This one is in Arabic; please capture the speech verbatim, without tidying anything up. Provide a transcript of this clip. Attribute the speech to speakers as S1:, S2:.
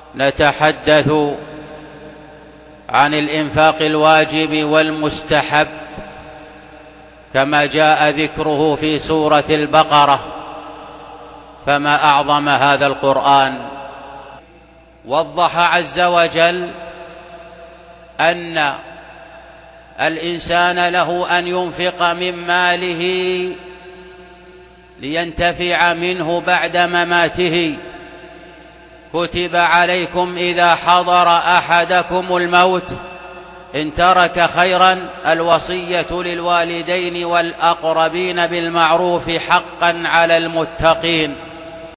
S1: نتحدث عن الإنفاق الواجب والمستحب كما جاء ذكره في سورة البقرة، فما أعظم هذا القرآن. وضح عز وجل أن الإنسان له أن ينفق من ماله لينتفع منه بعد مماته. كتب عليكم إذا حضر أحدكم الموت إن ترك خيرا الوصية للوالدين والأقربين بالمعروف حقا على المتقين.